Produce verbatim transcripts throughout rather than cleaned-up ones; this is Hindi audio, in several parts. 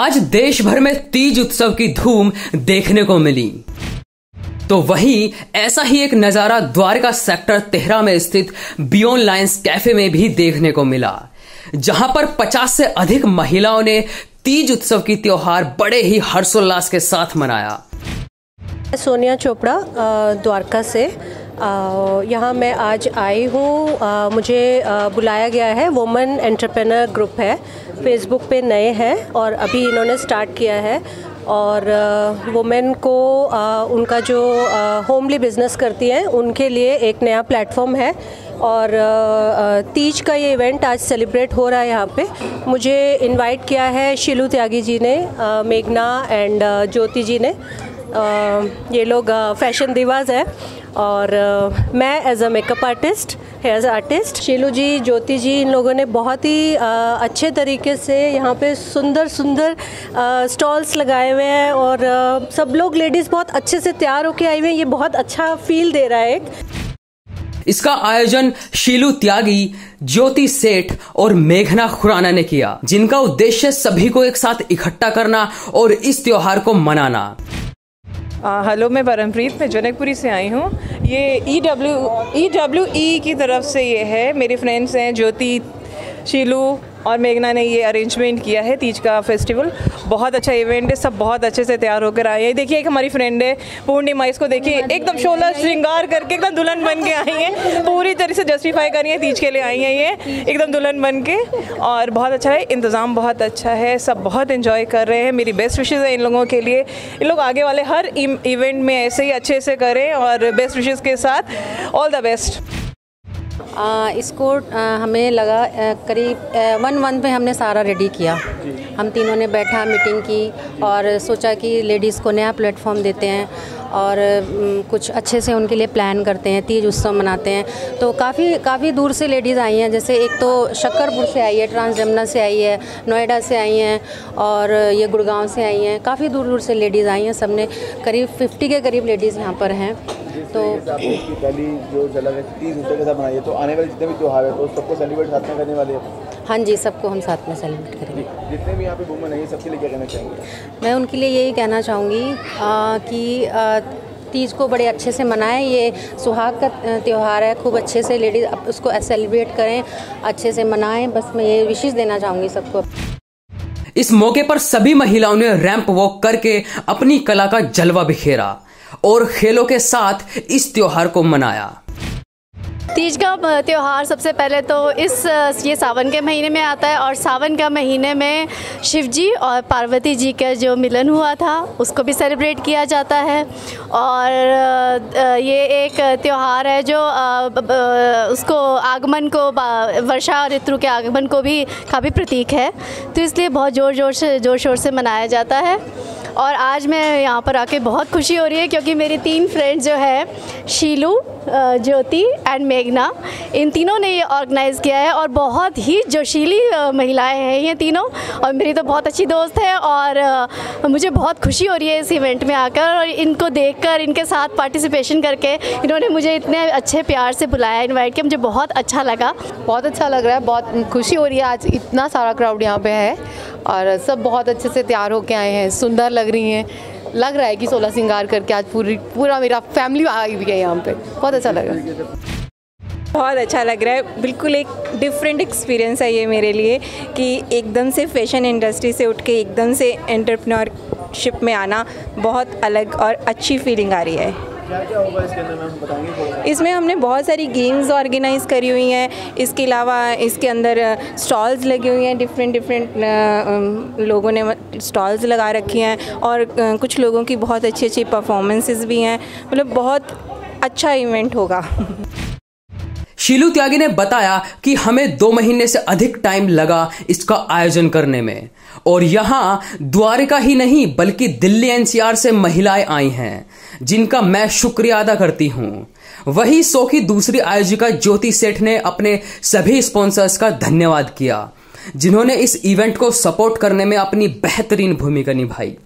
आज देश भर में तीज उत्सव की धूम देखने को मिली, तो वहीं ऐसा ही एक नजारा द्वारका सेक्टर तेहरा में स्थित बियॉन्ड लायंस कैफे में भी देखने को मिला, जहां पर पचास से अधिक महिलाओं ने तीज उत्सव की त्योहार बड़े ही हर्षोल्लास के साथ मनाया। सोनिया चोपड़ा द्वारका से यहाँ मैं आज आई हूँ। मुझे बुलाया गया है, वुमेन एंटरप्रेन्योर ग्रुप है, फेसबुक पे नए हैं और अभी इन्होंने स्टार्ट किया है। और वुमेन को आ, उनका जो होमली बिज़नेस करती हैं उनके लिए एक नया प्लेटफॉर्म है। और आ, तीज का ये इवेंट आज सेलिब्रेट हो रहा है। यहाँ पे मुझे इनवाइट किया है शीलू त्यागी जी ने, आ, मेघना एंड ज्योति जी ने। आ, ये लोग फैशन दीवाज है और uh, मैं as a makeup artist, hair artist. Sheelu ji, Jyoti ji, इन लोगों ने बहुत ही uh, अच्छे तरीके से यहाँ पे सुंदर सुंदर स्टॉल्स uh, लगाए हुए हैं और uh, सब लोग लेडीज़ बहुत अच्छे से तैयार होके आई हुई हैं। ये बहुत अच्छा फील दे रहा है एक। इसका आयोजन शीलू त्यागी, ज्योति सेठ और मेघना खुराना ने किया, जिनका उद्देश्य सभी को एक साथ इकट्ठा करना और इस त्योहार को मनाना। हेलो, मैं परमप्रीत, मैं जनकपुरी से आई हूँ। ये E W E W E की तरफ से ये है। मेरे फ्रेंड्स हैं ज्योति, शीलू और मेघना ने ये अरेंजमेंट किया है तीज का फेस्टिवल। बहुत अच्छा इवेंट है, सब बहुत अच्छे से तैयार होकर आए हैं। देखिए एक हमारी फ्रेंड है पूर्णिमा, इसको देखिए एकदम शोला श्रृंगार करके एकदम दुल्हन बन के आई है, पूरी तरह से जस्टिफाई कर रही है, तीज के लिए आई है ये एकदम दुल्हन बन के। और बहुत अच्छा है, इंतज़ाम बहुत अच्छा है, सब बहुत इन्जॉय कर रहे हैं। मेरी बेस्ट विशेज़ है इन लोगों के लिए। इन लोग आगे वाले हर इवेंट में ऐसे ही अच्छे से करें और बेस्ट विशेज़ के साथ ऑल द बेस्ट। आ, इसको आ, हमें लगा आ, करीब वन वन पे हमने सारा रेडी किया। हम तीनों ने बैठा, मीटिंग की और सोचा कि लेडीज़ को नया प्लेटफॉर्म देते हैं और कुछ अच्छे से उनके लिए प्लान करते हैं, तीज उत्सव मनाते हैं। तो काफ़ी काफ़ी दूर से लेडीज़ आई हैं, जैसे एक तो शक्करपुर से आई है, ट्रांस जमुना से आई है, नोएडा से आई हैं और ये गुड़गांव से आई हैं। काफ़ी दूर दूर से लेडीज़ आई हैं, सबने करीब फिफ्टी के करीब लेडीज़ यहाँ पर हैं। तो पहली जो झलक है तीज उत्सव के साथ मनाई है, तो आने वाले जितने भी त्योहार है तो सबको सेलिब्रेट साथ में करने वाले हैं। हाँ जी, सबको हम साथ में सेलिब्रेट करेंगे। जितने भी यहाँ पे वुमेन है सबके लिए क्या कहना चाहेंगे? मैं उनके लिए यही कहना चाहूँगी कि आ, तीज को बड़े अच्छे से मनाएं। ये सुहाग का त्यौहार है, खूब अच्छे से लेडीज़ उसको सेलिब्रेट करें, अच्छे से मनाएं। बस मैं ये विशेष देना चाहूँगी सबको। इस मौके पर सभी महिलाओं ने रैंप वॉक करके अपनी कला का जलवा बिखेरा और खेलों के साथ इस त्योहार को मनाया। तीज का त्यौहार सबसे पहले तो इस ये सावन के महीने में आता है और सावन का महीने में शिव जी और पार्वती जी का जो मिलन हुआ था उसको भी सेलिब्रेट किया जाता है। और ये एक त्यौहार है जो उसको आगमन को, वर्षा ऋतु के आगमन को भी काफ़ी प्रतीक है, तो इसलिए बहुत ज़ोर ज़ोर से ज़ोर शोर से मनाया जाता है। और आज मैं यहाँ पर आके बहुत खुशी हो रही है क्योंकि मेरी तीन फ्रेंड्स जो है, शीलू, ज्योति एंड मेघना, इन तीनों ने ये ऑर्गेनाइज़ किया है और बहुत ही जोशीली महिलाएं हैं ये तीनों, और मेरी तो बहुत अच्छी दोस्त है। और मुझे बहुत खुशी हो रही है इस इवेंट में आकर और इनको देखकर, इनके साथ पार्टिसिपेशन करके। इन्होंने मुझे इतने अच्छे प्यार से बुलाया, इन्वाइट किया, मुझे बहुत अच्छा लगा। बहुत अच्छा लग रहा है, बहुत खुशी हो रही है। आज इतना सारा क्राउड यहाँ पे है और सब बहुत अच्छे से तैयार होके आए हैं, सुंदर लग रही हैं। लग रहा है कि सोलह श्रृंगार करके आज पूरी पूरा मेरा फैमिली आई हुई है यहाँ पे। बहुत अच्छा लग रहा है। बहुत अच्छा लग रहा है, बिल्कुल एक डिफरेंट एक्सपीरियंस है ये मेरे लिए कि एकदम से फैशन इंडस्ट्री से उठ के एकदम से एंटरप्रेन्योरशिप में आना, बहुत अलग और अच्छी फीलिंग आ रही है। क्या क्या होगा इसके अंदर मैम बताएंगे? इसमें हमने बहुत सारी गेम्स ऑर्गेनाइज करी हुई हैं। इसके अलावा इसके अंदर स्टॉल्स लगी हुई हैं, डिफरेंट डिफरेंट लोगों ने स्टॉल्स लगा रखी हैं और कुछ लोगों की बहुत अच्छी अच्छी परफॉर्मेंसेस भी हैं। मतलब बहुत अच्छा इवेंट होगा। शीलू त्यागी ने बताया कि हमें दो महीने से अधिक टाइम लगा इसका आयोजन करने में और यहाँ द्वारका ही नहीं बल्कि दिल्ली एनसीआर से महिलाएं आई हैं, जिनका मैं शुक्रिया अदा करती हूँ। वही शो की दूसरी आयोजिका ज्योति सेठ ने अपने सभी स्पॉन्सर्स का धन्यवाद किया, जिन्होंने इस इवेंट को सपोर्ट करने में अपनी बेहतरीन भूमिका निभाई।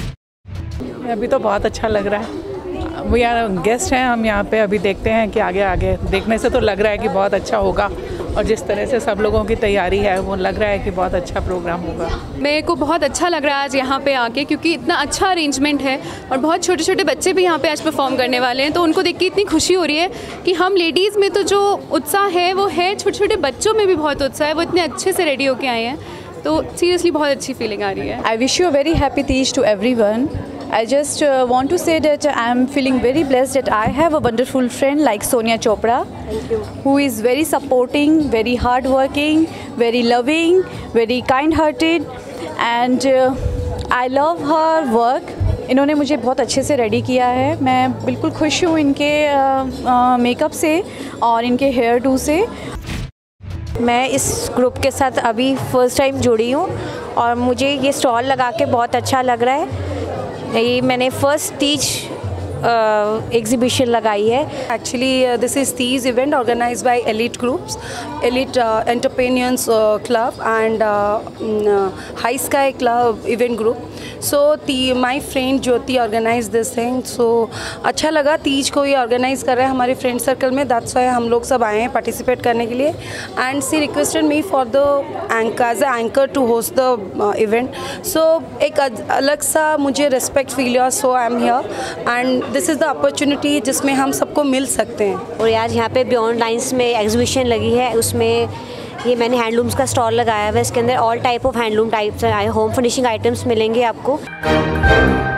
अभी तो बहुत अच्छा लग रहा है। वो यार गेस्ट हैं हम यहाँ पे, अभी देखते हैं कि आगे आगे देखने से तो लग रहा है कि बहुत अच्छा होगा और जिस तरह से सब लोगों की तैयारी है वो लग रहा है कि बहुत अच्छा प्रोग्राम होगा। मेरे को बहुत अच्छा लग रहा है आज यहाँ पे आके, क्योंकि इतना अच्छा अरेंजमेंट है और बहुत छोटे छोटे बच्चे भी यहाँ पे आज परफॉर्म करने वाले हैं, तो उनको देख के इतनी खुशी हो रही है कि हम लेडीज़ में तो जो उत्साह है वो है, छोटे छोटे बच्चों में भी बहुत उत्साह है, वो इतने अच्छे से रेडी होके आए हैं, तो सीरियसली बहुत अच्छी फीलिंग आ रही है। I wish you a very happy Teej to everyone. I just uh, want to say that I am feeling very blessed that I have a wonderful friend like Sonia Chopra, who is very supporting, very hardworking, very loving, very kind-hearted, and uh, I love her work. इन्होंने मुझे बहुत अच्छे से रेडी किया है, मैं बिल्कुल खुश हूँ इनके मेकअप uh, uh, से और इनके हेयर डू से। मैं इस ग्रुप के साथ अभी फर्स्ट टाइम जुड़ी हूँ और मुझे ये स्टॉल लगा के बहुत अच्छा लग रहा है। ये मैंने फर्स्ट तीज एग्जीबिशन लगाई है। Actually this is Teej event organised by elite groups, elite entrepreneurs club and high sky club event group. So the my friend Jyoti organise this thing, so अच्छा लगा तीज को ये ऑर्गेनाइज कर रहे हैं हमारे फ्रेंड सर्कल में, दैट्स व्हाई हम लोग सब आए हैं पार्टिसिपेट करने के लिए। And she requested me for the anchor as a anchor to host the event, so एक अलग सा मुझे रिस्पेक्ट फील हुआ, so I am here and this is the opportunity जिसमें हम सबको मिल सकते हैं। और आज यहाँ पे बियॉन्ड लाइन्स में एग्जीबिशन लगी है, उसमें ये मैंने हैंडलूम्स का स्टॉल लगाया हुआ है, इसके अंदर all type of handloom types home finishing items मिलेंगे आपको।